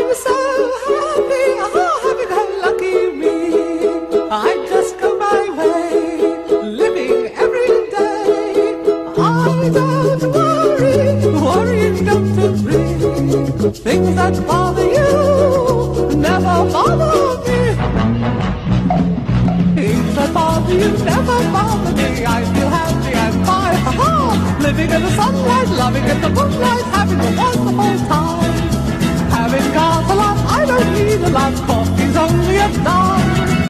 I'm so happy, oh, happy-go-lucky me. I just go my way, living every day. I don't worrying don't agree. Things that bother you never bother me. Things that bother you never bother me. I feel happy and fine, ha-ha. Living in the sunlight, loving in the moonlight, having a wonderful time. Having got a lot, I don't need a lot. Coffee's only a dime.